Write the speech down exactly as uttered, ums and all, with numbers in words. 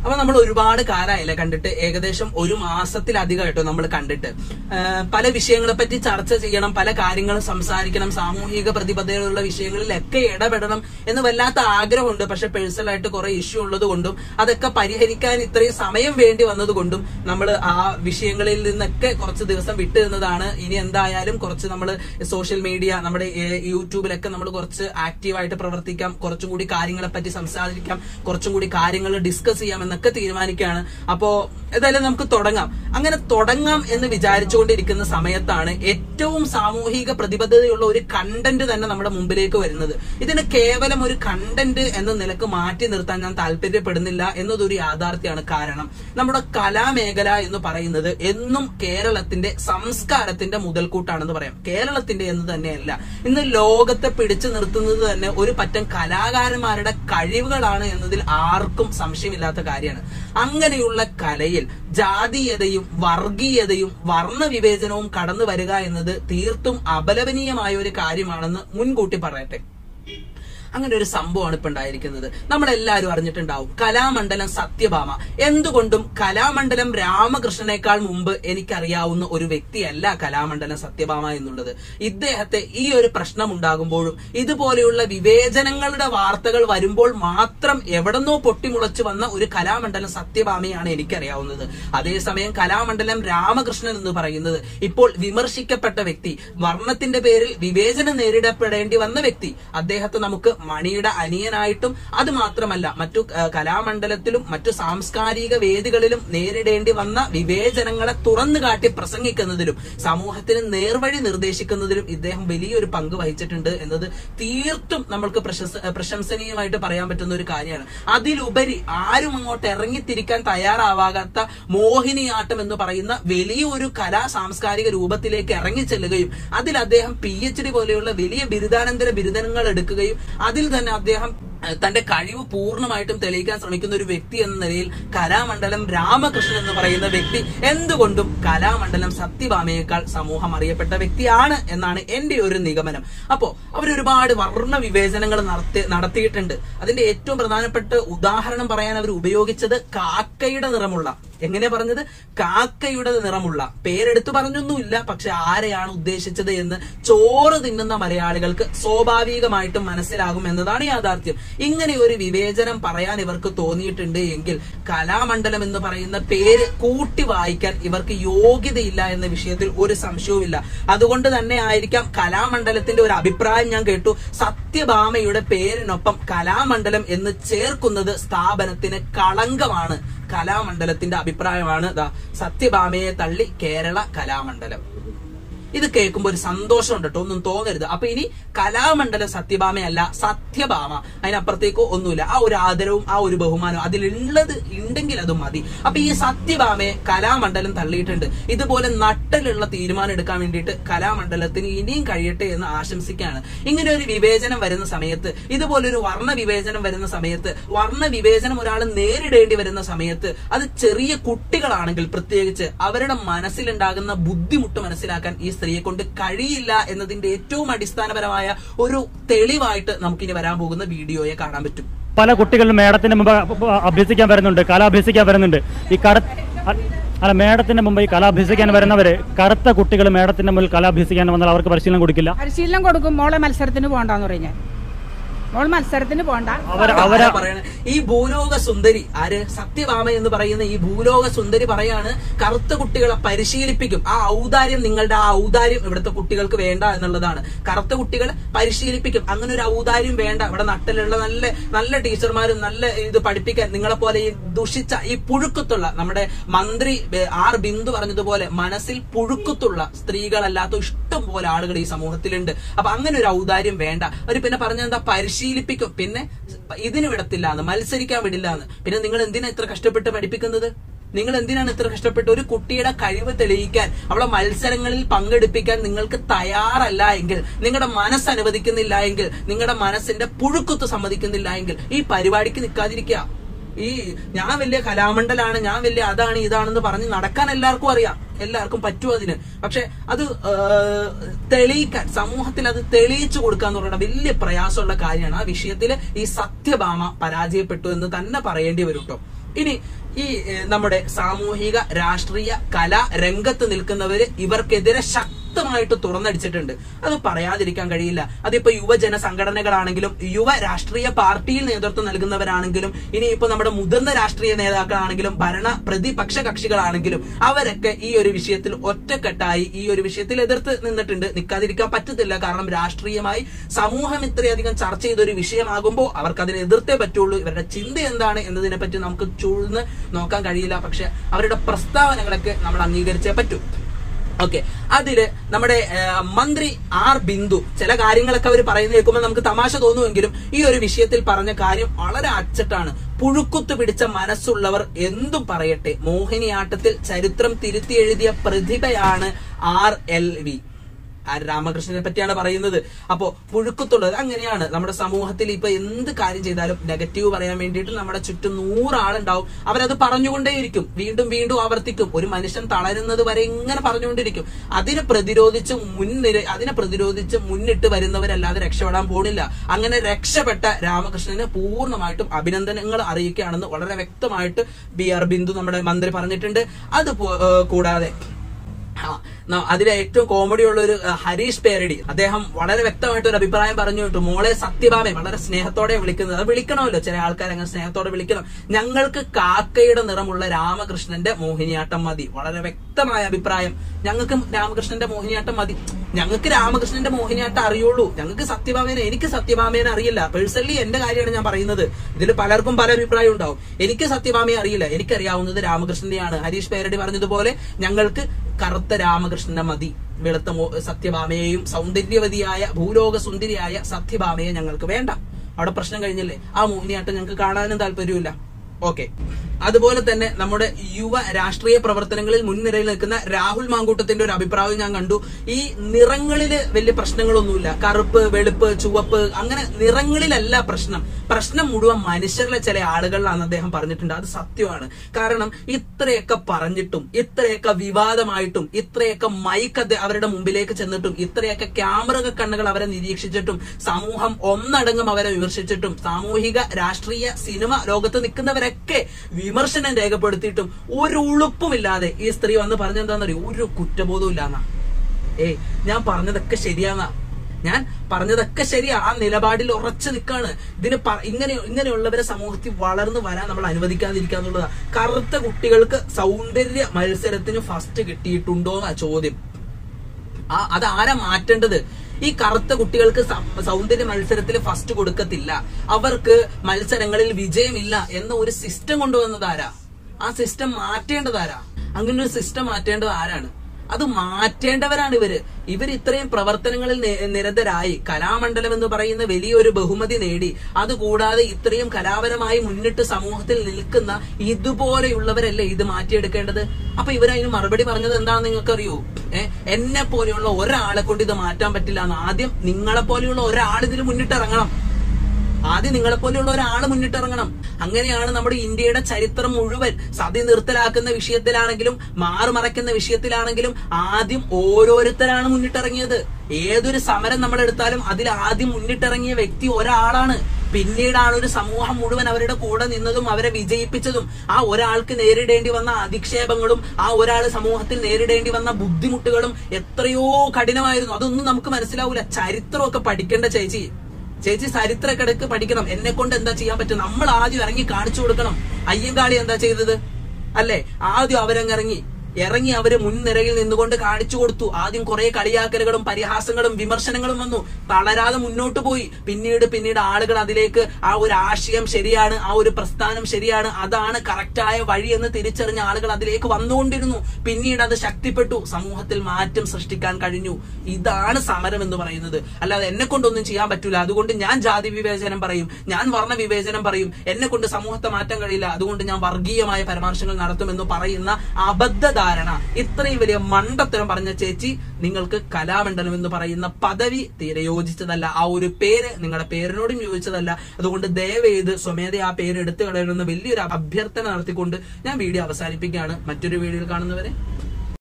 അപ്പൊ നമ്മൾ ഒരുപാട് കാലമായില്ലേ കണ്ടിട്ട്, ഏകദേശം ഒരു മാസത്തിലധികമായിട്ടോ നമ്മൾ കണ്ടിട്ട്. പല വിഷയങ്ങളെ പറ്റി ചർച്ച ചെയ്യണം, പല കാര്യങ്ങളും സംസാരിക്കണം, സാമൂഹിക പ്രതിബദ്ധതയുള്ള വിഷയങ്ങളിലൊക്കെ ഇടപെടണം എന്ന് വല്ലാത്ത ആഗ്രഹമുണ്ട്. പക്ഷെ പേഴ്സണലായിട്ട് കുറെ ഇഷ്യൂ ഉള്ളത് കൊണ്ടും അതൊക്കെ പരിഹരിക്കാൻ ഇത്രയും സമയം വേണ്ടി വന്നത് കൊണ്ടും നമ്മൾ ആ വിഷയങ്ങളിൽ നിന്നൊക്കെ കുറച്ച് ദിവസം വിട്ടു നിന്നതാണ്. ഇനി എന്തായാലും കുറച്ച് നമ്മൾ സോഷ്യൽ മീഡിയ, നമ്മുടെ യൂട്യൂബിലൊക്കെ നമ്മൾ കുറച്ച് ആക്റ്റീവായിട്ട് പ്രവർത്തിക്കാം, കുറച്ചും കൂടി കാര്യങ്ങളെ പറ്റി സംസാരിക്കാം, കുറച്ചും കൂടി കാര്യങ്ങൾ ഡിസ്കസ് ചെയ്യാം എന്നൊക്കെ തീരുമാനിക്കുകയാണ്. അപ്പോ ഏതായാലും നമുക്ക് തുടങ്ങാം. അങ്ങനെ തുടങ്ങാം എന്ന് വിചാരിച്ചുകൊണ്ടിരിക്കുന്ന സമയത്താണ് ഏറ്റവും സാമൂഹിക പ്രതിബദ്ധതയുള്ള ഒരു കണ്ടന്റ് തന്നെ നമ്മുടെ മുമ്പിലേക്ക് വരുന്നത്. ഇതിന് കേവലം ഒരു കണ്ടന്റ് എന്ന നിലക്ക് മാറ്റി നിർത്താൻ ഞാൻ താല്പര്യപ്പെടുന്നില്ല എന്നതൊരു യാഥാർത്ഥ്യമാണ്. കാരണം നമ്മുടെ കലാമേഖല എന്ന് പറയുന്നത് എന്നും കേരളത്തിന്റെ സംസ്കാരത്തിന്റെ മുതൽക്കൂട്ടാണെന്ന് പറയാം. കേരളത്തിന്റെ എന്ന് തന്നെയല്ല, ഇന്ന് ലോകത്തെ പിടിച്ചു നിർത്തുന്നത് തന്നെ ഒരു പറ്റം കലാകാരന്മാരുടെ കഴിവുകളാണ് എന്നതിൽ ആർക്കും സംശയമില്ലാത്ത കാര്യമാണ്. അങ്ങനെയുള്ള കലയിൽ ജാതീയതയും വർഗീയതയും വർണ്ണവിവേചനവും കടന്നു വരിക എന്നത് തീർത്തും അപലപനീയമായ ഒരു കാര്യമാണെന്ന് മുൻകൂട്ടി പറയട്ടെ. അങ്ങനെ ഒരു സംഭവമാണ് ഇപ്പൊ ഉണ്ടായിരിക്കുന്നത്. നമ്മളെല്ലാവരും അറിഞ്ഞിട്ടുണ്ടാവും കലാമണ്ഡലം സത്യഭാമ. എന്തുകൊണ്ടും കലാമണ്ഡലം രാമകൃഷ്ണനേക്കാൾ മുമ്പ് എനിക്കറിയാവുന്ന ഒരു വ്യക്തിയല്ല കലാമണ്ഡലം സത്യഭാമ എന്നുള്ളത്. ഇദ്ദേഹത്തെ ഈ ഒരു പ്രശ്നം ഉണ്ടാകുമ്പോഴും ഇതുപോലെയുള്ള വിവേചനങ്ങളുടെ വാർത്തകൾ വരുമ്പോൾ മാത്രം എവിടെന്നോ പൊട്ടിമുളച്ചു വന്ന ഒരു കലാമണ്ഡലം സത്യഭാമയാണ് എനിക്കറിയാവുന്നത്. അതേസമയം കലാമണ്ഡലം രാമകൃഷ്ണൻ എന്ന് പറയുന്നത് ഇപ്പോൾ വിമർശിക്കപ്പെട്ട വ്യക്തി, വർണ്ണത്തിന്റെ പേരിൽ വിവേചനം നേരിടപ്പെടേണ്ടി വന്ന വ്യക്തി. അദ്ദേഹത്തെ നമുക്ക് മണിയുടെ അനിയനായിട്ടും അത് മാത്രമല്ല മറ്റു കലാമണ്ഡലത്തിലും മറ്റു സാംസ്കാരിക വേദികളിലും നേരിടേണ്ടി വന്ന വിവേചനങ്ങളെ തുറന്നു കാട്ടി പ്രസംഗിക്കുന്നതിലും സമൂഹത്തിന് നേർവഴി നിർദ്ദേശിക്കുന്നതിലും ഇദ്ദേഹം വലിയൊരു പങ്ക് വഹിച്ചിട്ടുണ്ട് എന്നത് തീർത്തും നമ്മൾക്ക് പ്രശംസനീയമായിട്ട് പറയാൻ പറ്റുന്ന ഒരു കാര്യമാണ്. അതിലുപരി ആരും അങ്ങോട്ട് ഇറങ്ങിത്തിരിക്കാൻ തയ്യാറാവാത്ത മോഹിനിയാട്ടം എന്ന് പറയുന്ന വലിയൊരു കലാ സാംസ്കാരിക രൂപത്തിലേക്ക് ഇറങ്ങിച്ചെല്ലുകയും അതിൽ അദ്ദേഹം പി എച്ച് ഡി പോലെയുള്ള വലിയ ബിരുദാനന്തര ബിരുദങ്ങൾ എടുക്കുകയും അതിൽ തന്നെ അദ്ദേഹം തന്റെ കഴിവ് പൂർണ്ണമായിട്ടും തെളിയിക്കാൻ ശ്രമിക്കുന്ന ഒരു വ്യക്തി എന്ന നിലയിൽ കലാമണ്ഡലം രാമകൃഷ്ണൻ എന്ന് പറയുന്ന വ്യക്തി എന്തുകൊണ്ടും കലാമണ്ഡലം സത്യഭാമയേക്കാൾ സമൂഹം അറിയപ്പെട്ട വ്യക്തിയാണ് എന്നാണ് എന്റെ ഒരു നിഗമനം. അപ്പോ അവരൊരുപാട് വർണ്ണ വിവേചനങ്ങൾ നടത്തി നടത്തിയിട്ടുണ്ട് അതിന്റെ ഏറ്റവും പ്രധാനപ്പെട്ട ഉദാഹരണം പറയാൻ അവർ ഉപയോഗിച്ചത് കാക്കയുടെ നിറമുള്ള, എങ്ങനെ പറഞ്ഞത്, കാക്കയുടെ നിറമുള്ള, പേരെടുത്ത് പറഞ്ഞൊന്നുമില്ല, പക്ഷെ ആരെയാണ് ഉദ്ദേശിച്ചത് എന്ന് ചോറ് തിന്നുന്ന മലയാളികൾക്ക് സ്വാഭാവികമായിട്ടും മനസ്സിലാകും എന്നതാണ് യാഥാർത്ഥ്യം. ഇങ്ങനെ ഒരു വിവേചനം പറയാൻ ഇവർക്ക് തോന്നിയിട്ടുണ്ട് എങ്കിൽ കലാമണ്ഡലം എന്ന് പറയുന്ന പേര് കൂട്ടി വായിക്കാൻ ഇവർക്ക് യോഗ്യതയില്ല എന്ന വിഷയത്തിൽ ഒരു സംശയവുമില്ല. അതുകൊണ്ട് തന്നെ ആയിരിക്കാം കലാമണ്ഡലത്തിന്റെ ഒരു അഭിപ്രായം ഞാൻ കേട്ടു, സത്യഭാമയുടെ പേരിനൊപ്പം കലാമണ്ഡലം എന്ന് ചേർക്കുന്നത് സ്ഥാപനത്തിന് കളങ്കമാണ്. കലാമണ്ഡലത്തിന്റെ അഭിപ്രായമാണ് സത്യഭാമയെ തള്ളി കേരള കലാമണ്ഡലം. ഇത് കേൾക്കുമ്പോൾ ഒരു സന്തോഷമുണ്ട് കേട്ടോ, ഒന്നും തോന്നരുത്. അപ്പൊ ഇനി കലാമണ്ഡലം സത്യഭാമയല്ല സത്യഭാമ, അതിനപ്പുറത്തേക്കോ ഒന്നുമില്ല. ആ ഒരു ആദരവും ആ ഒരു ബഹുമാനവും അതിലുള്ളത് ഉണ്ടെങ്കിൽ അത് മതി. അപ്പൊ ഈ സത്യഭാമയെ കലാമണ്ഡലം തള്ളിയിട്ടുണ്ട്. ഇതുപോലെ നട്ടലുള്ള തീരുമാനം എടുക്കാൻ വേണ്ടിയിട്ട് കലാമണ്ഡലത്തിന് ഇനിയും കഴിയട്ടെ എന്ന് ആശംസിക്കുകയാണ്. ഇങ്ങനെ ഒരു വിവേചനം വരുന്ന സമയത്ത്, ഇതുപോലൊരു വർണ്ണ വിവേചനം വരുന്ന സമയത്ത്, വർണ്ണ വിവേചനം ഒരാൾ നേരിടേണ്ടി വരുന്ന സമയത്ത് അത് ചെറിയ കുട്ടികളാണെങ്കിൽ പ്രത്യേകിച്ച് അവരുടെ മനസ്സിലുണ്ടാകുന്ന ബുദ്ധിമുട്ട് മനസ്സിലാക്കാൻ ഈ സ്ത്രീയെ കൊണ്ട് കഴിയില്ല എന്നതിന്റെ ഏറ്റവും അടിസ്ഥാനപരമായ ഒരു തെളിവായിട്ട് നമുക്കിനി വരാൻ പോകുന്ന വീഡിയോയെ കാണാൻ പറ്റും. പല കുട്ടികളും മേഡത്തിന്റെ മുമ്പ് അഭ്യസിക്കാൻ വരുന്നുണ്ട്, കല അഭ്യസിക്കാൻ വരുന്നുണ്ട്. ഈ കറ അല്ല മേഡത്തിന്റെ മുമ്പ് ഈ കല അഭ്യസിക്കാൻ വരുന്നവര്, കറുത്ത കുട്ടികൾ മേഡത്തിന്റെ മുമ്പിൽ കല അഭ്യസിക്കാൻ വന്നാൽ അവർക്ക് പരിശീലനം കൊടുക്കില്ല. പരിശീലനം കൊടുക്കും. മോളെ മത്സരത്തിന് പോകണ്ടെന്ന് പറഞ്ഞാൽ മോൾ മത്സരത്തിന് പോകണ്ട. അവരാ പറയണ ഈ ഭൂലോക സുന്ദരി ആര്, സത്യഭാമ എന്ന് പറയുന്ന ഈ ഭൂലോക സുന്ദരി പറയാണ് കറുത്ത കുട്ടികളെ പരിശീലിപ്പിക്കും. ആ ഔദാര്യം, നിങ്ങളുടെ ആ ഔദാര്യം ഇവിടുത്തെ കുട്ടികൾക്ക് വേണ്ട എന്നുള്ളതാണ്. കറുത്ത കുട്ടികളെ പരിശീലിപ്പിക്കും, അങ്ങനെ ഒരു ഔദാര്യം വേണ്ട. ഇവിടെ നട്ടിലുള്ള നല്ല നല്ല ടീച്ചർമാരും നല്ല ഇത് പഠിപ്പിക്കാൻ നിങ്ങളെ പോലെ ഈ ദുഷിച്ച ഈ പുഴുക്കത്തുള്ള, നമ്മുടെ മന്ത്രി ആർ ബിന്ദു പറഞ്ഞതുപോലെ മനസ്സിൽ പുഴുക്കത്തുള്ള സ്ത്രീകളല്ലാത്ത ഇഷ്ടം പോലെ ആളുകൾ ഈ സമൂഹത്തിലുണ്ട്. അപ്പൊ അങ്ങനെ ഒരു ഔദാര്യം വേണ്ട. അവർ പിന്നെ പറഞ്ഞെന്താ, പരിശീലിപ്പിക്കും, പിന്നെ ഇതിന് വിടത്തില്ല എന്ന്, മത്സരിക്കാൻ വിടില്ല എന്ന്. പിന്നെ നിങ്ങൾ എന്തിനാ ഇത്ര കഷ്ടപ്പെട്ട് പഠിപ്പിക്കുന്നത്? നിങ്ങൾ എന്തിനാണ് ഇത്ര കഷ്ടപ്പെട്ട് ഒരു കുട്ടിയുടെ കഴിവ് തെളിയിക്കാൻ, അവളെ മത്സരങ്ങളിൽ പങ്കെടുപ്പിക്കാൻ നിങ്ങൾക്ക് തയ്യാറല്ല എങ്കിൽ, നിങ്ങളുടെ മനസ്സ് അനുവദിക്കുന്നില്ല എങ്കിൽ, നിങ്ങളുടെ മനസ്സിന്റെ പുഴുക്കുത്ത് സമ്മതിക്കുന്നില്ല എങ്കിൽ ഈ പരിപാടിക്ക് നിൽക്കാതിരിക്കുക. ഈ ഞാൻ വലിയ കലാമണ്ഡലാണ്, ഞാൻ വലിയ അതാണ് ഇതാണെന്ന് പറഞ്ഞ് നടക്കാൻ എല്ലാവർക്കും അറിയാം, എല്ലാവർക്കും പറ്റും അതിന്. പക്ഷെ അത് തെളിയിക്കാൻ, സമൂഹത്തിൽ അത് തെളിയിച്ചു കൊടുക്കുക എന്ന് പറയുന്നത് വലിയ പ്രയാസമുള്ള കാര്യമാണ്. ആ വിഷയത്തിൽ ഈ സത്യഭാമ പരാജയപ്പെട്ടു എന്ന് തന്നെ പറയേണ്ടി വരും കേട്ടോ. ഇനി ഈ നമ്മുടെ സാമൂഹിക രാഷ്ട്രീയ കലാ രംഗത്ത് നിൽക്കുന്നവര് ഇവർക്കെതിരെ ശക്തമായിട്ട് തുറന്നടിച്ചിട്ടുണ്ട്. അത് പറയാതിരിക്കാൻ കഴിയില്ല. അതിപ്പോ യുവജന സംഘടനകളാണെങ്കിലും യുവ രാഷ്ട്രീയ പാർട്ടിയിൽ നേതൃത്വം നൽകുന്നവരാണെങ്കിലും ഇനിയിപ്പോ നമ്മുടെ മുതിർന്ന രാഷ്ട്രീയ നേതാക്കളാണെങ്കിലും ഭരണ പ്രതിപക്ഷ കക്ഷികളാണെങ്കിലും അവരൊക്കെ ഈ ഒരു വിഷയത്തിൽ ഒറ്റക്കെട്ടായി ഈ ഒരു വിഷയത്തിൽ എതിർത്ത് നിന്നിട്ടുണ്ട്. നിൽക്കാതിരിക്കാൻ പറ്റത്തില്ല. കാരണം രാഷ്ട്രീയമായി സമൂഹം ഇത്രയധികം ചർച്ച ചെയ്തൊരു വിഷയമാകുമ്പോൾ അവർക്ക് അതിനെ എതിർത്തേ പറ്റുള്ളൂ. ഇവരുടെ ചിന്ത എന്താണ് എന്നതിനെ പറ്റി നമുക്ക് ചൂഴ്ന്ന് നോക്കാൻ കഴിയില്ല. പക്ഷെ അവരുടെ പ്രസ്താവനകളൊക്കെ നമ്മൾ അംഗീകരിച്ചേ പറ്റൂ. ഓക്കെ, അതില് നമ്മുടെ മന്ത്രി ആർ ബിന്ദു ചില കാര്യങ്ങളൊക്കെ അവർ പറയുന്ന കേൾക്കുമ്പോൾ നമുക്ക് തമാശ തോന്നുമെങ്കിലും ഈ ഒരു വിഷയത്തിൽ പറഞ്ഞ കാര്യം വളരെ അച്ചട്ടാണ്. പുഴുക്കുത്തു പിടിച്ച മനസ്സുള്ളവർ എന്തും പറയട്ടെ, മോഹിനിയാട്ടത്തിൽ ചരിത്രം തിരുത്തി എഴുതിയ പ്രതിഭയാണ് ആർ എൽ വി. ആർ രാമകൃഷ്ണനെ പറ്റിയാണ് പറയുന്നത്. അപ്പോ പുഴുക്കത്തുള്ളത് അങ്ങനെയാണ്. നമ്മുടെ സമൂഹത്തിൽ ഇപ്പൊ എന്ത് കാര്യം ചെയ്താലും നെഗറ്റീവ് പറയാൻ വേണ്ടിയിട്ട് നമ്മുടെ ചുറ്റും നൂറാളുണ്ടാവും. അവരത് പറഞ്ഞുകൊണ്ടേയിരിക്കും, വീണ്ടും വീണ്ടും ആവർത്തിക്കും. ഒരു മനുഷ്യൻ തളരുന്നത് വരെ ഇങ്ങനെ പറഞ്ഞുകൊണ്ടിരിക്കും. അതിനെ പ്രതിരോധിച്ച് മുൻനിര അതിനെ പ്രതിരോധിച്ച് മുന്നിട്ട് വരുന്നവരല്ലാതെ രക്ഷപ്പെടാൻ പോണില്ല. അങ്ങനെ രക്ഷപ്പെട്ട രാമകൃഷ്ണന് പൂർണ്ണമായിട്ടും അഭിനന്ദനങ്ങൾ അറിയിക്കുകയാണെന്ന് വളരെ വ്യക്തമായിട്ട് ബി ആർ ബിന്ദു നമ്മുടെ മന്ത്രി പറഞ്ഞിട്ടുണ്ട്. അത് കൂടാതെ അതിലെ ഏറ്റവും കോമഡി ഉള്ള ഒരു ഹരീഷ് പേരടി, അദ്ദേഹം വളരെ വ്യക്തമായിട്ട് ഒരു അഭിപ്രായം പറഞ്ഞു കേട്ടു. മോളെ സത്യഭാമ വളരെ സ്നേഹത്തോടെ വിളിക്കുന്നത്. അത് വിളിക്കണമല്ലോ, ചില ആൾക്കാർ അങ്ങനെ സ്നേഹത്തോടെ വിളിക്കണം. ഞങ്ങൾക്ക് കാക്കയുടെ നിറമുള്ള രാമകൃഷ്ണന്റെ മോഹിനിയാട്ടം മതി. വളരെ വ്യക്തമായ അഭിപ്രായം. ഞങ്ങൾക്ക് രാമകൃഷ്ണന്റെ മോഹിനിയാട്ടം മതി. ഞങ്ങൾക്ക് രാമകൃഷ്ണന്റെ മോഹിനിയാട്ടം അറിയുള്ളൂ. ഞങ്ങൾക്ക് സത്യഭാമേനെ എനിക്ക് സത്യഭാമേനെ അറിയില്ല. പേഴ്സണലി എന്റെ കാര്യമാണ് ഞാൻ പറയുന്നത്. ഇതിൽ പലർക്കും പല അഭിപ്രായം ഉണ്ടാവും. എനിക്ക് സത്യഭാമയെ അറിയില്ല. എനിക്കറിയാവുന്നത് രാമകൃഷ്ണന്റെയാണ്. ഹരീഷ് പേരടി പറഞ്ഞതുപോലെ ഞങ്ങൾക്ക് കറുത്ത രാമകൃഷ്ണനെ മതി. വെളുത്ത സത്യഭാമയെയും സൗന്ദര്യവതിയായ ഭൂലോക സുന്ദരിയായ സത്യഭാമയെ ഞങ്ങൾക്ക് വേണ്ട. അവിടെ പ്രശ്നം കഴിഞ്ഞില്ലേ? ആ മോഹിനിയാട്ടം ഞങ്ങൾക്ക് കാണാനും താല്പര്യമില്ല. ഓക്കെ, അതുപോലെ തന്നെ നമ്മുടെ യുവ രാഷ്ട്രീയ പ്രവർത്തനങ്ങളിൽ മുൻനിരയിൽ നിൽക്കുന്ന രാഹുൽ മാങ്കൂട്ടത്തിന്റെ ഒരു അഭിപ്രായം ഞാൻ കണ്ടു. ഈ നിറങ്ങളില് വലിയ പ്രശ്നങ്ങളൊന്നുമില്ല. കറുപ്പ്, വെളുപ്പ്, ചുവപ്പ് അങ്ങനെ നിറങ്ങളിലല്ല പ്രശ്നം. പ്രശ്നം മുഴുവൻ മനുഷ്യരിലെ ചില ആളുകളിലാണെന്ന് അദ്ദേഹം പറഞ്ഞിട്ടുണ്ട്. അത് സത്യമാണ്. കാരണം ഇത്രയൊക്കെ പറഞ്ഞിട്ടും ഇത്രയൊക്കെ വിവാദമായിട്ടും ഇത്രയൊക്കെ മൈക്ക് അവരുടെ മുമ്പിലേക്ക് ചെന്നിട്ടും ഇത്രയൊക്കെ ക്യാമറ കണ്ണുകൾ അവരെ നിരീക്ഷിച്ചിട്ടും സമൂഹം ഒന്നടങ്കം അവരെ വിമർശിച്ചിട്ടും സാമൂഹിക രാഷ്ട്രീയ സിനിമ ലോകത്ത് നിൽക്കുന്നവരൊക്കെ വിമർശനം രേഖപ്പെടുത്തിയിട്ടും ഒരു ഉളുപ്പുമില്ലാതെ ഈ സ്ത്രീ വന്ന് പറഞ്ഞെന്താന്നറിയോ? ഒരു കുറ്റബോധവും ഇല്ലാന്നാ. ഏയ് ഞാൻ പറഞ്ഞതൊക്കെ ശരിയാന്നാ. ഞാൻ പറഞ്ഞതൊക്കെ ശരിയാ. ആ നിലപാടിൽ ഉറച്ചു നിൽക്കാണ്. ഇതിന് ഇങ്ങനെ ഇങ്ങനെയുള്ളവരെ സമൂഹത്തിൽ വളർന്നു വരാൻ നമ്മൾ അനുവദിക്കാതിരിക്കുക എന്നുള്ളതാ. കറുത്ത കുട്ടികൾക്ക് സൗന്ദര്യ മത്സരത്തിന് ഫസ്റ്റ് കിട്ടിയിട്ടുണ്ടോ എന്നാ ചോദ്യം. ആ അത് ആരാ മാറ്റേണ്ടത്? ഈ കറുത്ത കുട്ടികൾക്ക് സൗന്ദര്യ മത്സരത്തിൽ ഫസ്റ്റ് കൊടുക്കത്തില്ല, അവർക്ക് മത്സരങ്ങളിൽ വിജയമില്ല എന്ന ഒരു സിസ്റ്റം കൊണ്ടുവന്നതാരാ? ആ സിസ്റ്റം മാറ്റേണ്ടതാരാ? അങ്ങനെ ഒരു സിസ്റ്റം മാറ്റേണ്ടത് ആരാണ്? അത് മാറ്റേണ്ടവരാണ് ഇവര്. ഇവർ ഇത്രയും പ്രവർത്തനങ്ങളിൽ നിരതരായി കലാമണ്ഡലം എന്ന് പറയുന്ന വലിയൊരു ബഹുമതി നേടി, അതുകൂടാതെ ഇത്രയും കലാപരമായി മുന്നിട്ട് സമൂഹത്തിൽ നിൽക്കുന്ന ഇതുപോലെയുള്ളവരല്ലേ ഇത് മാറ്റിയെടുക്കേണ്ടത്? അപ്പൊ ഇവരതിന് മറുപടി പറഞ്ഞത് എന്താണെന്ന് നിങ്ങൾക്കറിയോ? ഏഹ് എന്നെ പോലെയുള്ള ഒരാളെ കൊണ്ട് ഇത് മാറ്റാൻ പറ്റില്ല എന്ന്. ആദ്യം നിങ്ങളെ പോലെയുള്ള ഒരാൾ ഇതിന് മുന്നിട്ടിറങ്ങണം. ആദ്യം നിങ്ങളെ പോലെയുള്ള ഒരാള് മുന്നിട്ടിറങ്ങണം. അങ്ങനെയാണ് നമ്മുടെ ഇന്ത്യയുടെ ചരിത്രം മുഴുവൻ സതി നിർത്തലാക്കുന്ന വിഷയത്തിലാണെങ്കിലും മാറുമറയ്ക്കുന്ന വിഷയത്തിലാണെങ്കിലും ആദ്യം ഓരോരുത്തരാണ് മുന്നിട്ടിറങ്ങിയത്. ഏതൊരു സമരം നമ്മൾ എടുത്താലും അതിൽ ആദ്യം മുന്നിട്ടിറങ്ങിയ വ്യക്തി ഒരാളാണ്. പിന്നീടാണ് ഒരു സമൂഹം മുഴുവൻ അവരുടെ കൂടെ നിന്നതും അവരെ വിജയിപ്പിച്ചതും. ആ ഒരാൾക്ക് നേരിടേണ്ടി വന്ന അധിക്ഷേപങ്ങളും ആ ഒരാൾ സമൂഹത്തിൽ നേരിടേണ്ടി വന്ന ബുദ്ധിമുട്ടുകളും എത്രയോ കഠിനമായിരുന്നു. അതൊന്നും നമുക്ക് മനസ്സിലാവൂല. ചരിത്രമൊക്കെ പഠിക്കേണ്ട ചേച്ചി ചേച്ചി ചരിത്രക്കിടക്ക് പഠിക്കണം. എന്നെ കൊണ്ട് എന്താ ചെയ്യാൻ പറ്റും? നമ്മൾ ആദ്യം ഇറങ്ങി കാണിച്ചു കൊടുക്കണം. അയ്യങ്കാളി എന്താ ചെയ്തത് അല്ലെ? ആദ്യം അവരങ്ങിറങ്ങി ഇറങ്ങി അവര് മുൻനിരയിൽ നിന്നുകൊണ്ട് കാണിച്ചു കൊടുത്തു. ആദ്യം കുറെ കളിയാക്കലുകളും പരിഹാസങ്ങളും വിമർശനങ്ങളും വന്നു. തളരാതെ മുന്നോട്ട് പോയി. പിന്നീട് പിന്നീട് ആളുകൾ അതിലേക്ക് ആ ഒരു ആശയം ശരിയാണ്, ആ ഒരു പ്രസ്ഥാനം ശരിയാണ്, അതാണ് കറക്റ്റായ വഴി എന്ന് തിരിച്ചറിഞ്ഞ ആളുകൾ അതിലേക്ക് വന്നുകൊണ്ടിരുന്നു. പിന്നീട് അത് ശക്തിപ്പെട്ടു. സമൂഹത്തിൽ മാറ്റം സൃഷ്ടിക്കാൻ കഴിഞ്ഞു. ഇതാണ് സമരം എന്ന് പറയുന്നത്. അല്ലാതെ എന്നെ കൊണ്ടൊന്നും ചെയ്യാൻ പറ്റൂല, അതുകൊണ്ട് ഞാൻ ജാതി വിവേചനം പറയും, ഞാൻ വർണ്ണ വിവേചനം പറയും, എന്നെ കൊണ്ട് സമൂഹത്തെ മാറ്റാൻ കഴിയില്ല, അതുകൊണ്ട് ഞാൻ വർഗീയമായ പരാമർശങ്ങൾ നടത്തുമെന്ന് പറയുന്ന അബദ്ധ ധാരണ, ഇത്രയും വലിയ മണ്ടത്തരം പറഞ്ഞ ചേച്ചി, നിങ്ങൾക്ക് കലാമണ്ഡലം എന്ന് പറയുന്ന പദവി തീരെ യോജിച്ചതല്ല. ആ ഒരു പേര് നിങ്ങളുടെ പേരിനോടും യോജിച്ചതല്ല. അതുകൊണ്ട് ദയവേത് സ്വമേധ ആ പേര് എടുത്തു കളയണമെന്ന് വലിയൊരു അഭ്യർത്ഥന നടത്തിക്കൊണ്ട് ഞാൻ വീഡിയോ അവസാനിപ്പിക്കുകയാണ്. മറ്റൊരു വീഡിയോയിൽ കാണുന്നവരെ